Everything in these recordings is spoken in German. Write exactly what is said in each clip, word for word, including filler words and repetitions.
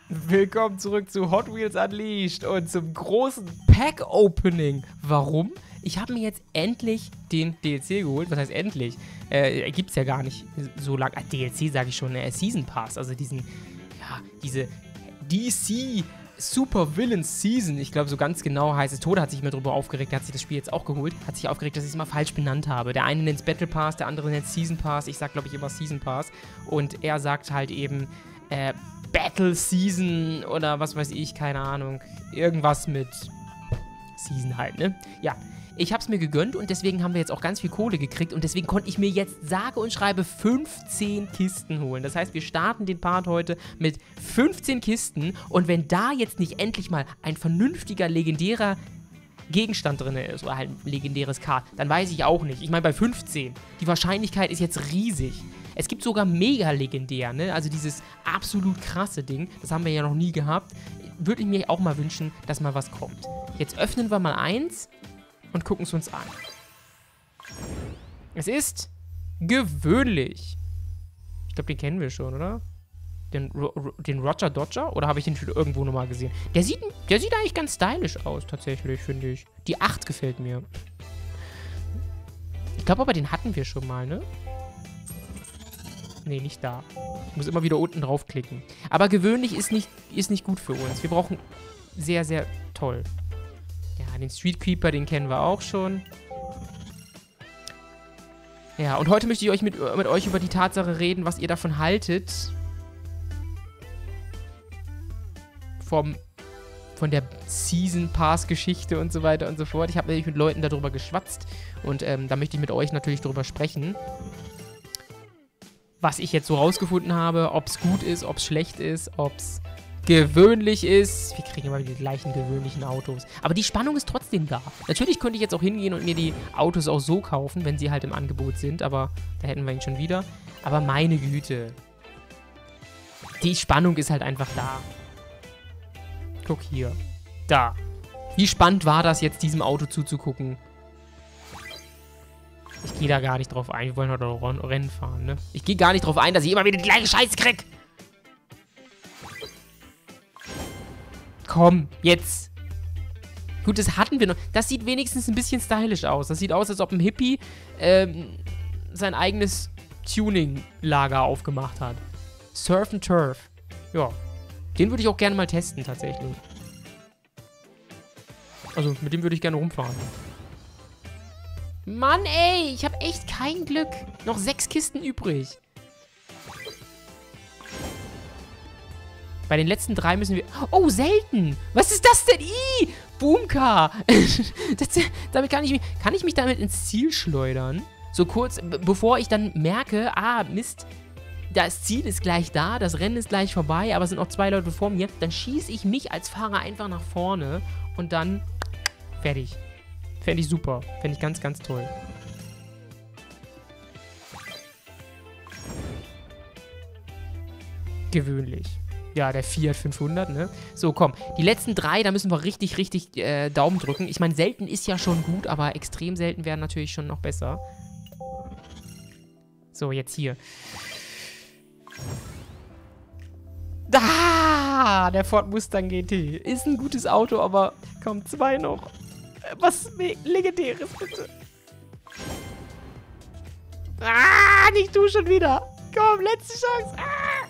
Willkommen zurück zu Hot Wheels Unleashed und zum großen Pack-Opening. Warum? Ich habe mir jetzt endlich den D L C geholt. Was heißt endlich? Äh, gibt's ja gar nicht so lange. Ah, D L C sage ich schon, äh, Season Pass. Also diesen, ja, diese D C Super Villain Season. Ich glaube, so ganz genau heißt es. Tode hat sich immer darüber aufgeregt. Der hat sich das Spiel jetzt auch geholt. Hat sich aufgeregt, dass ich es mal falsch benannt habe. Der eine nennt es Battle Pass, der andere nennt es Season Pass. Ich sag, glaube ich, immer Season Pass. Und er sagt halt eben, äh, Battle Season oder was weiß ich, keine Ahnung. Irgendwas mit Season halt, ne? Ja, ich hab's mir gegönnt und deswegen haben wir jetzt auch ganz viel Kohle gekriegt und deswegen konnte ich mir jetzt sage und schreibe fünfzehn Kisten holen. Das heißt, wir starten den Part heute mit fünfzehn Kisten und wenn da jetzt nicht endlich mal ein vernünftiger, legendärer Gegenstand drin ist oder halt ein legendäres Card, dann weiß ich auch nicht. Ich meine, bei fünfzehn, die Wahrscheinlichkeit ist jetzt riesig. Es gibt sogar mega legendär, ne? Also dieses absolut krasse Ding, das haben wir ja noch nie gehabt. Würde ich mir auch mal wünschen, dass mal was kommt. Jetzt öffnen wir mal eins und gucken es uns an. Es ist gewöhnlich. Ich glaube, den kennen wir schon, oder? Den, Ro den Roger Dodger? Oder habe ich den schon irgendwo nochmal gesehen? Der sieht, der sieht eigentlich ganz stylisch aus, tatsächlich, finde ich. Die acht gefällt mir. Ich glaube aber, den hatten wir schon mal, ne? Nee, nicht da. Ich muss immer wieder unten draufklicken. Aber gewöhnlich ist nicht, ist nicht gut für uns. Wir brauchen sehr, sehr toll. Ja, den Street Creeper, den kennen wir auch schon. Ja, und heute möchte ich euch mit, mit euch über die Tatsache reden, was ihr davon haltet. Vom, von der Season Pass Geschichte und so weiter und so fort. Ich habe nämlich mit Leuten darüber geschwatzt. Und ähm, da möchte ich mit euch natürlich darüber sprechen. Was ich jetzt so rausgefunden habe, ob es gut ist, ob es schlecht ist, ob es gewöhnlich ist. Wir kriegen immer wieder die gleichen gewöhnlichen Autos. Aber die Spannung ist trotzdem da. Natürlich könnte ich jetzt auch hingehen und mir die Autos auch so kaufen, wenn sie halt im Angebot sind. Aber da hätten wir ihn schon wieder. Aber meine Güte. Die Spannung ist halt einfach da. Guck hier. Da. Wie spannend war das jetzt, diesem Auto zuzugucken? Ich gehe da gar nicht drauf ein. Wir wollen heute auch Rennen fahren, ne? Ich gehe gar nicht drauf ein, dass ich immer wieder die gleiche Scheiße krieg. Komm, jetzt. Gut, das hatten wir noch. Das sieht wenigstens ein bisschen stylisch aus. Das sieht aus, als ob ein Hippie ähm, sein eigenes Tuning-Lager aufgemacht hat. Surf and Turf. Ja. Den würde ich auch gerne mal testen, tatsächlich. Also, mit dem würde ich gerne rumfahren. Mann, ey, ich habe echt kein Glück. Noch sechs Kisten übrig. Bei den letzten drei müssen wir... Oh, selten. Was ist das denn? Ih, Boomcar. das, damit kann ich mich... Kann ich mich damit ins Ziel schleudern? So kurz, bevor ich dann merke, ah, Mist, das Ziel ist gleich da, das Rennen ist gleich vorbei, aber es sind noch zwei Leute vor mir. Dann schieße ich mich als Fahrer einfach nach vorne und dann fertig. Fände ich super. Fände ich ganz, ganz toll. Gewöhnlich. Ja, der Fiat fünfhundert, ne? So, komm. Die letzten drei, da müssen wir richtig, richtig äh, Daumen drücken. Ich meine, selten ist ja schon gut, aber extrem selten wären natürlich schon noch besser. So, jetzt hier. Da! Der Ford Mustang G T. Ist ein gutes Auto, aber komm, zwei noch. Was Legendäres, bitte. Ah, nicht du schon wieder. Komm, letzte Chance. Ah.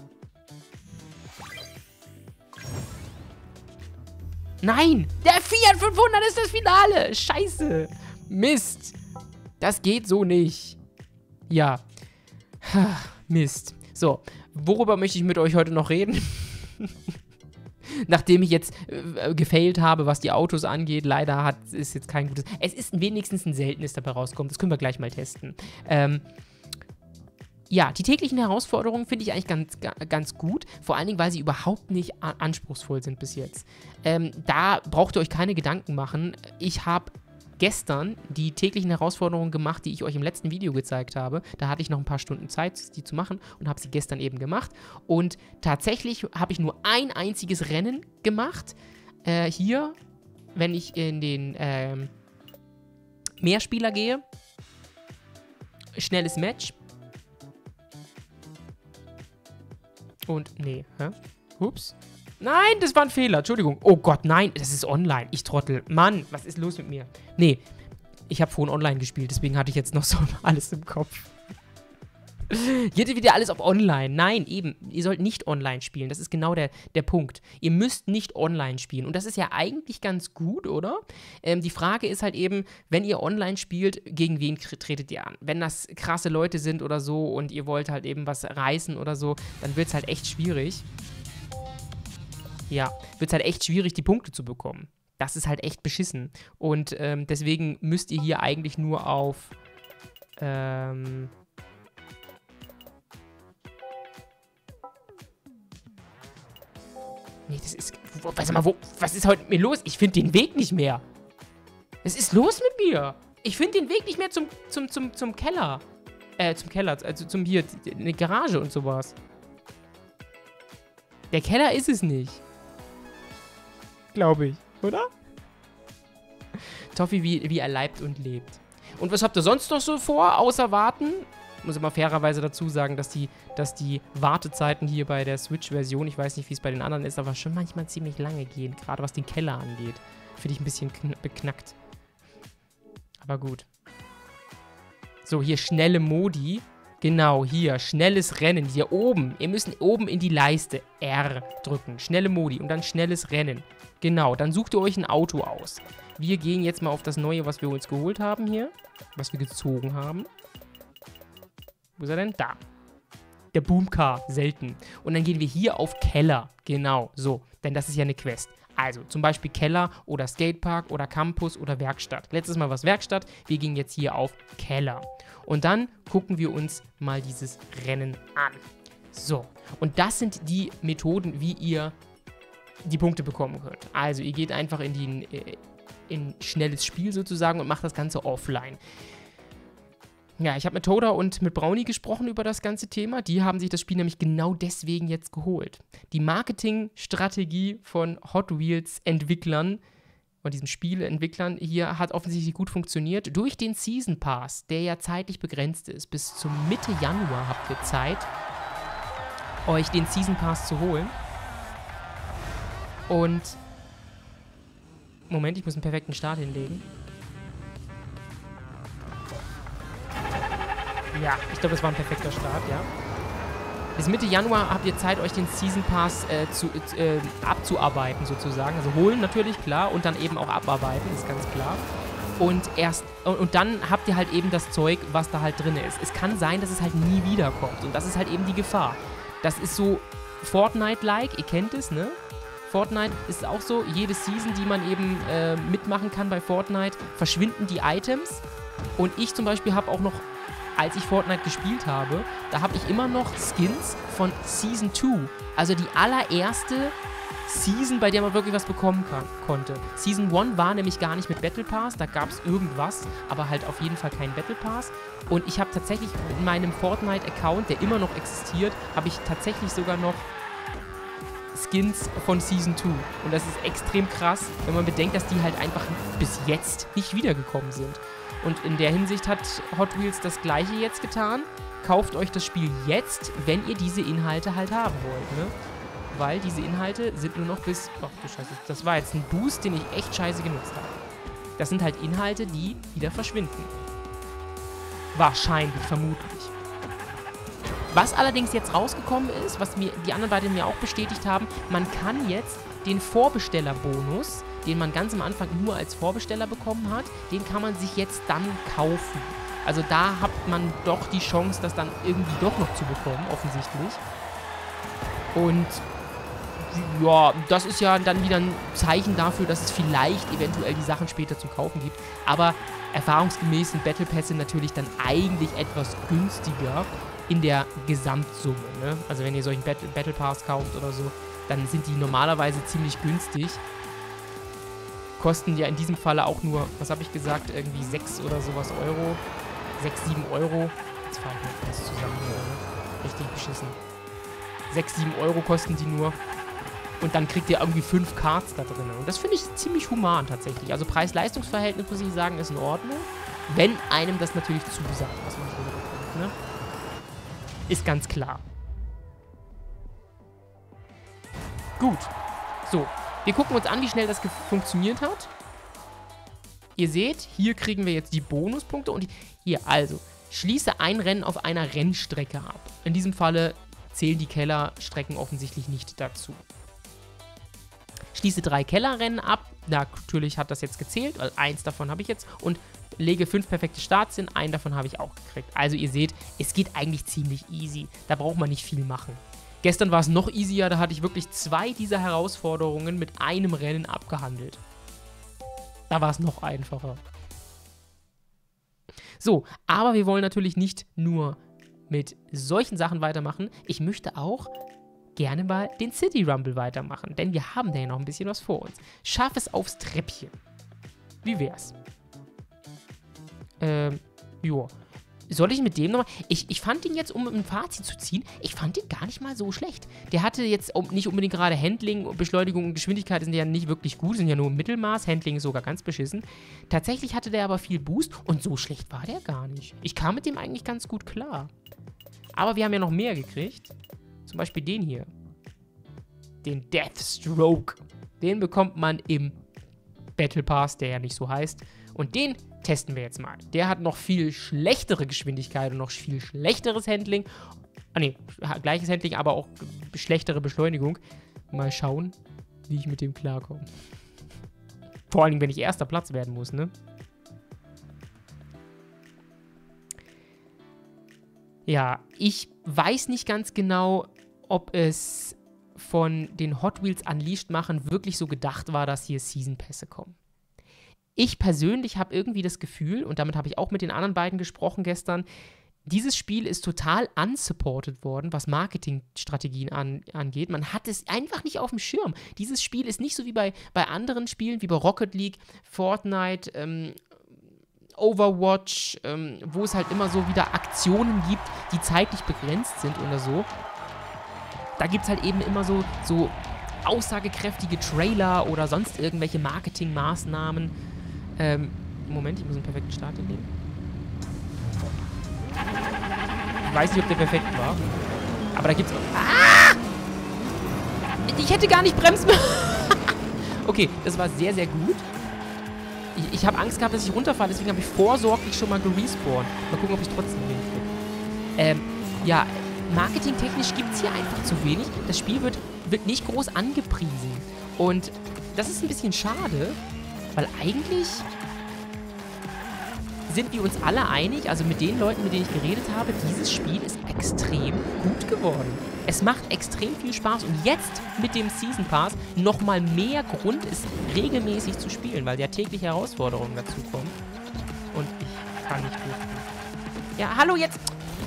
Nein, der Fiat fünfhundert ist das Finale. Scheiße. Mist. Das geht so nicht. Ja. Mist. So, worüber möchte ich mit euch heute noch reden? Nachdem ich jetzt äh, gefailt habe, was die Autos angeht, leider hat, ist jetzt kein gutes... Es ist wenigstens ein seltenes dabei rauskommt. Das können wir gleich mal testen. Ähm, ja, die täglichen Herausforderungen finde ich eigentlich ganz, ganz gut. Vor allen Dingen, weil sie überhaupt nicht anspruchsvoll sind bis jetzt. Ähm, da braucht ihr euch keine Gedanken machen. Ich habe gestern die täglichen Herausforderungen gemacht, die ich euch im letzten Video gezeigt habe. Da hatte ich noch ein paar Stunden Zeit, die zu machen und habe sie gestern eben gemacht. Und tatsächlich habe ich nur ein einziges Rennen gemacht. Äh, hier, wenn ich in den ähm, Mehrspieler gehe. Schnelles Match. Und, nee, hä? Ups. Nein, das war ein Fehler. Entschuldigung. Oh Gott, nein, das ist online. Ich trottel. Mann, was ist los mit mir? Nee, ich habe vorhin online gespielt, deswegen hatte ich jetzt noch so alles im Kopf. Hier wieder alles auf online. Nein, eben, ihr sollt nicht online spielen. Das ist genau der, der Punkt. Ihr müsst nicht online spielen. Und das ist ja eigentlich ganz gut, oder? Ähm, die Frage ist halt eben, wenn ihr online spielt, gegen wen tretet ihr an? Wenn das krasse Leute sind oder so und ihr wollt halt eben was reißen oder so, dann wird es halt echt schwierig. Ja, wird es halt echt schwierig, die Punkte zu bekommen. Das ist halt echt beschissen. Und ähm, deswegen müsst ihr hier eigentlich nur auf... Ähm... Nee, das ist... Weiß mal, wo... Was ist heute mit mir los? Ich finde den Weg nicht mehr. Was ist los mit mir? Ich finde den Weg nicht mehr zum, zum, zum, zum Keller. Äh, zum Keller. Also zum hier... Eine Garage und sowas. Der Keller ist es nicht. Glaube ich. Oder? Toffee, wie, wie er leibt und lebt. Und was habt ihr sonst noch so vor, außer warten? Ich muss immer fairerweise dazu sagen, dass die, dass die Wartezeiten hier bei der Switch-Version, ich weiß nicht, wie es bei den anderen ist, aber schon manchmal ziemlich lange gehen, gerade was den Keller angeht. Finde ich ein bisschen beknackt. Aber gut. So, hier schnelle Modi. Genau, hier, schnelles Rennen. Hier oben. Ihr müsst oben in die Leiste R drücken. Schnelle Modi und dann schnelles Rennen. Genau, dann sucht ihr euch ein Auto aus. Wir gehen jetzt mal auf das Neue, was wir uns geholt haben hier. Was wir gezogen haben. Wo ist er denn? Da. Der Boomcar, selten. Und dann gehen wir hier auf Keller. Genau, so. Denn das ist ja eine Quest. Also, zum Beispiel Keller oder Skatepark oder Campus oder Werkstatt. Letztes Mal war es Werkstatt. Wir gehen jetzt hier auf Keller. Und dann gucken wir uns mal dieses Rennen an. So. Und das sind die Methoden, wie ihr die Punkte bekommen könnt. Also, ihr geht einfach in die... in schnelles Spiel sozusagen und macht das Ganze offline. Ja, ich habe mit Toda und mit Brownie gesprochen über das ganze Thema. Die haben sich das Spiel nämlich genau deswegen jetzt geholt. Die Marketingstrategie von Hot Wheels Entwicklern und diesen Spieleentwicklern hier hat offensichtlich gut funktioniert. Durch den Season Pass, der ja zeitlich begrenzt ist, bis zum Mitte Januar habt ihr Zeit, euch den Season Pass zu holen. Und Moment, ich muss einen perfekten Start hinlegen. Ja, ich glaube, das war ein perfekter Start, ja. Bis Mitte Januar habt ihr Zeit, euch den Season Pass äh, zu, äh, abzuarbeiten, sozusagen. Also holen natürlich, klar, und dann eben auch abarbeiten, ist ganz klar. Und erst und dann habt ihr halt eben das Zeug, was da halt drin ist. Es kann sein, dass es halt nie wiederkommt. Und das ist halt eben die Gefahr. Das ist so Fortnite-like, ihr kennt es, ne? Fortnite ist auch so, jede Season, die man eben äh, mitmachen kann bei Fortnite, verschwinden die Items. Und ich zum Beispiel habe auch noch, als ich Fortnite gespielt habe, da habe ich immer noch Skins von Season zwei. Also die allererste Season, bei der man wirklich was bekommen kann, konnte. Season eins war nämlich gar nicht mit Battle Pass, da gab es irgendwas, aber halt auf jeden Fall kein Battle Pass. Und ich habe tatsächlich in meinem Fortnite-Account, der immer noch existiert, habe ich tatsächlich sogar noch Skins von Season zwei. Und das ist extrem krass, wenn man bedenkt, dass die halt einfach bis jetzt nicht wiedergekommen sind. Und in der Hinsicht hat Hot Wheels das Gleiche jetzt getan. Kauft euch das Spiel jetzt, wenn ihr diese Inhalte halt haben wollt, ne? Weil diese Inhalte sind nur noch bis... Ach du Scheiße, das war jetzt ein Boost, den ich echt scheiße genutzt habe. Das sind halt Inhalte, die wieder verschwinden. Wahrscheinlich, vermutlich. Was allerdings jetzt rausgekommen ist, was mir die anderen beiden mir auch bestätigt haben, man kann jetzt den Vorbestellerbonus, den man ganz am Anfang nur als Vorbesteller bekommen hat, den kann man sich jetzt dann kaufen. Also da hat man doch die Chance, das dann irgendwie doch noch zu bekommen, offensichtlich. Und ja, das ist ja dann wieder ein Zeichen dafür, dass es vielleicht eventuell die Sachen später zum Kaufen gibt. Aber erfahrungsgemäß sind Battle Pässe natürlich dann eigentlich etwas günstiger in der Gesamtsumme, ne? Also wenn ihr solchen Battle, Battle Pass kauft oder so, dann sind die normalerweise ziemlich günstig. Kosten ja in diesem Falle auch nur, was habe ich gesagt, irgendwie sechs oder sowas Euro. sechs, sieben Euro. Jetzt fahre ich mal das zusammen hier, ne? Richtig beschissen. sechs, sieben Euro kosten die nur. Und dann kriegt ihr irgendwie fünf Cards da drin. Und das finde ich ziemlich human tatsächlich. Also Preis-Leistungs-Verhältnis, muss ich sagen, ist in Ordnung. Wenn einem das natürlich zusagt, was man hier bekommt, ne? Ist ganz klar. Gut. So, wir gucken uns an, wie schnell das funktioniert hat. Ihr seht, hier kriegen wir jetzt die Bonuspunkte. Und hier, also, schließe ein Rennen auf einer Rennstrecke ab. In diesem Falle zählen die Kellerstrecken offensichtlich nicht dazu. Schließe drei Kellerrennen ab. Natürlich hat das jetzt gezählt, weil eins davon habe ich jetzt. Und lege fünf perfekte Starts hin. Einen davon habe ich auch gekriegt. Also ihr seht, es geht eigentlich ziemlich easy. Da braucht man nicht viel machen. Gestern war es noch easier. Da hatte ich wirklich zwei dieser Herausforderungen mit einem Rennen abgehandelt. Da war es noch einfacher. So, aber wir wollen natürlich nicht nur mit solchen Sachen weitermachen. Ich möchte auch gerne mal den City Rumble weitermachen, denn wir haben da ja noch ein bisschen was vor uns. Schaff es aufs Treppchen. Wie wär's? Ähm, joa. Soll ich mit dem nochmal... Ich, ich fand ihn jetzt, um ein Fazit zu ziehen, ich fand ihn gar nicht mal so schlecht. Der hatte jetzt nicht unbedingt gerade Handling, Beschleunigung und Geschwindigkeit sind ja nicht wirklich gut, sind ja nur im Mittelmaß. Handling ist sogar ganz beschissen. Tatsächlich hatte der aber viel Boost und so schlecht war der gar nicht. Ich kam mit dem eigentlich ganz gut klar. Aber wir haben ja noch mehr gekriegt. Zum Beispiel den hier. Den Deathstroke. Den bekommt man im Battle Pass, der ja nicht so heißt. Und den testen wir jetzt mal. Der hat noch viel schlechtere Geschwindigkeit und noch viel schlechteres Handling. Ah ne, gleiches Handling, aber auch schlechtere Beschleunigung. Mal schauen, wie ich mit dem klarkomme. Vor allem, wenn ich erster Platz werden muss, ne? Ja, ich weiß nicht ganz genau, ob es von den Hot Wheels Unleashed machen wirklich so gedacht war, dass hier Season Pässe kommen. Ich persönlich habe irgendwie das Gefühl, und damit habe ich auch mit den anderen beiden gesprochen gestern, dieses Spiel ist total unsupported worden, was Marketingstrategien an, angeht. Man hat es einfach nicht auf dem Schirm. Dieses Spiel ist nicht so wie bei, bei anderen Spielen, wie bei Rocket League, Fortnite, ähm, Overwatch, ähm, wo es halt immer so wieder Aktionen gibt, die zeitlich begrenzt sind oder so. Da gibt es halt eben immer so, so aussagekräftige Trailer oder sonst irgendwelche Marketingmaßnahmen. Ähm, Moment, ich muss einen perfekten Start hinlegen. Ich weiß nicht, ob der perfekt war. Aber da gibt's auch... Ah! Ich hätte gar nicht bremsen müssen. Okay, das war sehr, sehr gut. Ich, ich habe Angst gehabt, dass ich runterfalle, deswegen habe ich vorsorglich schon mal gerespawnt. Mal gucken, ob ich trotzdem hinkriege. Ähm, ja, marketingtechnisch gibt es hier einfach zu wenig. Das Spiel wird, wird nicht groß angepriesen. Und das ist ein bisschen schade, weil eigentlich sind wir uns alle einig, also mit den Leuten, mit denen ich geredet habe, dieses Spiel ist extrem gut geworden. Es macht extrem viel Spaß und jetzt mit dem Season Pass nochmal mehr Grund, es regelmäßig zu spielen, weil ja tägliche Herausforderungen dazu kommen. Und ich kann nicht durchgehen. Ja, hallo, jetzt...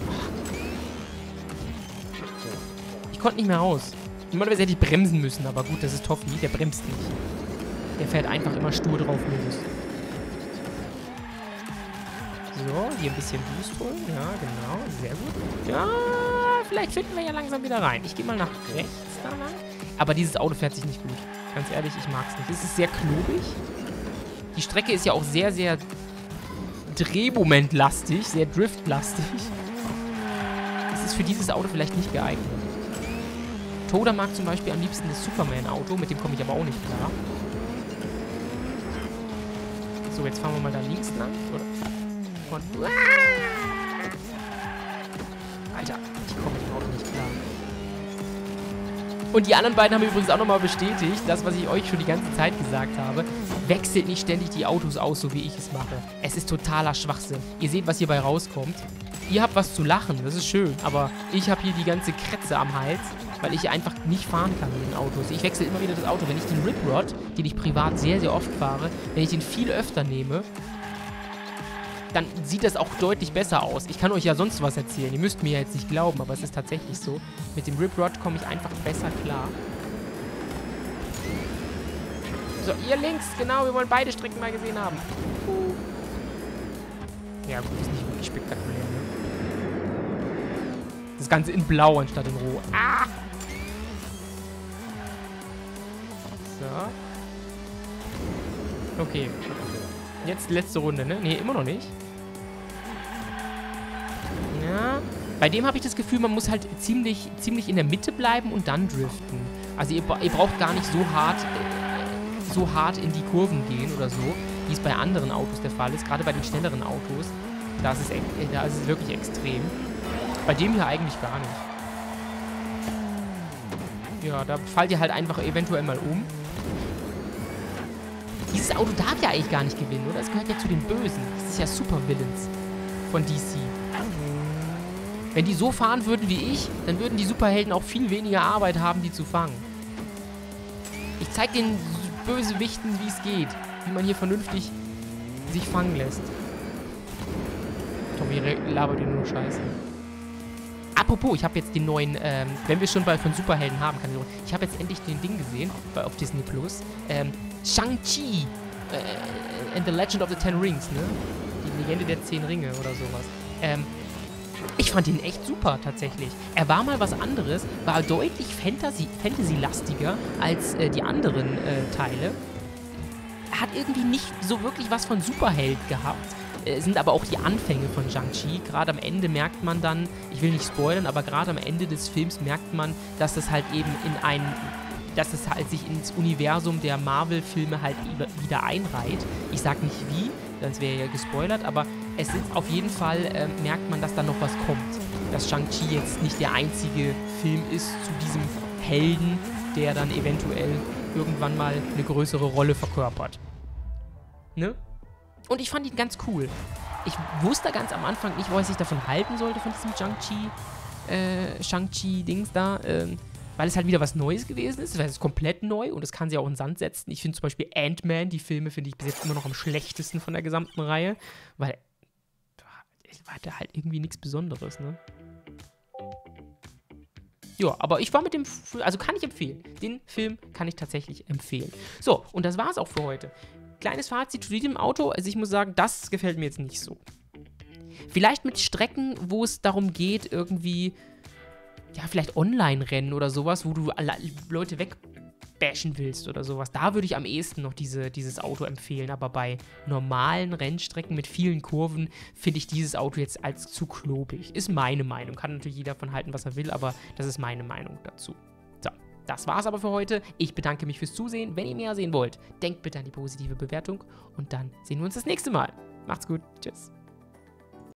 Ich konnte nicht mehr raus. Normalerweise hätte ich bremsen müssen, aber gut, das ist Toffee, der bremst nicht. Der fährt einfach immer stur drauf los. So, hier ein bisschen Boost holen. Ja, genau. Sehr gut. Ja, vielleicht finden wir ja langsam wieder rein. Ich gehe mal nach rechts da lang. Aber dieses Auto fährt sich nicht gut. Ganz ehrlich, ich mag es nicht. Es ist sehr klobig. Die Strecke ist ja auch sehr, sehr drehmomentlastig, sehr driftlastig. Das ist für dieses Auto vielleicht nicht geeignet. Toda mag zum Beispiel am liebsten das Superman-Auto. Mit dem komme ich aber auch nicht klar. So, jetzt fahren wir mal da links lang. Oder? Und, Alter, ich komme mit dem Auto nicht klar. Und die anderen beiden haben übrigens auch nochmal bestätigt, das, was ich euch schon die ganze Zeit gesagt habe. Wechselt nicht ständig die Autos aus, so wie ich es mache. Es ist totaler Schwachsinn. Ihr seht, was hierbei rauskommt. Ihr habt was zu lachen, das ist schön. Aber ich habe hier die ganze Kretze am Hals, weil ich einfach nicht fahren kann mit den Autos. Ich wechsle immer wieder das Auto. Wenn ich den Rip Rod, den ich privat sehr, sehr oft fahre, wenn ich den viel öfter nehme, dann sieht das auch deutlich besser aus. Ich kann euch ja sonst was erzählen. Ihr müsst mir ja jetzt nicht glauben, aber es ist tatsächlich so. Mit dem Rip Rod komme ich einfach besser klar. So, ihr links, genau, wir wollen beide Strecken mal gesehen haben. Ja gut, ist nicht wirklich spektakulär, ne? Das Ganze in blau anstatt in roh. Ah! So. Okay. Jetzt letzte Runde, ne? Ne, immer noch nicht. Ja. Bei dem habe ich das Gefühl, man muss halt ziemlich, ziemlich in der Mitte bleiben und dann driften. Also ihr, ihr braucht gar nicht so hart, äh, so hart in die Kurven gehen oder so, wie es bei anderen Autos der Fall ist. Gerade bei den schnelleren Autos, da ist es, äh, da ist es wirklich extrem. Bei dem hier eigentlich gar nicht. Ja, da fallt ihr halt einfach eventuell mal um. Dieses Auto darf ja eigentlich gar nicht gewinnen, oder? Es gehört ja zu den Bösen. Das ist ja Supervillains von D C. Wenn die so fahren würden wie ich, dann würden die Superhelden auch viel weniger Arbeit haben, die zu fangen. Ich zeig den Bösewichten, wie es geht. Wie man hier vernünftig sich fangen lässt. Tommy labert dir nur Scheiße. Apropos, ich habe jetzt den neuen, ähm, wenn wir schon bei von Superhelden haben, kann ich, ich habe jetzt endlich den Ding gesehen, bei, auf Disney Plus. Ähm, Shang-Chi äh, and the Legend of the Ten Rings, ne? Die Legende der Zehn Ringe oder sowas. Ähm, ich fand ihn echt super, tatsächlich. Er war mal was anderes, war deutlich Fantasy, Fantasy-lastiger als äh, die anderen äh, Teile. Er hat irgendwie nicht so wirklich was von Superheld gehabt. Äh, sind aber auch die Anfänge von Shang-Chi. Gerade am Ende merkt man dann, ich will nicht spoilern, aber gerade am Ende des Films merkt man, dass das halt eben in ein, dass es halt sich ins Universum der Marvel-Filme halt wieder einreiht. Ich sag nicht wie, sonst wäre ja gespoilert, aber es ist auf jeden Fall, äh, merkt man, dass da noch was kommt. Dass Shang-Chi jetzt nicht der einzige Film ist zu diesem Helden, der dann eventuell irgendwann mal eine größere Rolle verkörpert. Ne? Und ich fand ihn ganz cool. Ich wusste ganz am Anfang nicht, was ich davon halten sollte, von diesem Shang-Chi, äh, Shang-Chi-Dings da, ähm, weil es halt wieder was Neues gewesen ist. Es ist komplett neu und das kann sie auch in den Sand setzen. Ich finde zum Beispiel Ant-Man, die Filme finde ich bis jetzt immer noch am schlechtesten von der gesamten Reihe, weil es war da halt irgendwie nichts Besonderes, ne? Ja, aber ich war mit dem, F also kann ich empfehlen. Den Film kann ich tatsächlich empfehlen. So, und das war's auch für heute. Kleines Fazit zu diesem Auto. Also ich muss sagen, das gefällt mir jetzt nicht so. Vielleicht mit Strecken, wo es darum geht, irgendwie, ja, vielleicht Online-Rennen oder sowas, wo du Leute wegbashen willst oder sowas. Da würde ich am ehesten noch diese, dieses Auto empfehlen. Aber bei normalen Rennstrecken mit vielen Kurven finde ich dieses Auto jetzt als zu klobig. Ist meine Meinung. Kann natürlich jeder davon halten, was er will, aber das ist meine Meinung dazu. So, das war's aber für heute. Ich bedanke mich fürs Zusehen. Wenn ihr mehr sehen wollt, denkt bitte an die positive Bewertung und dann sehen wir uns das nächste Mal. Macht's gut. Tschüss.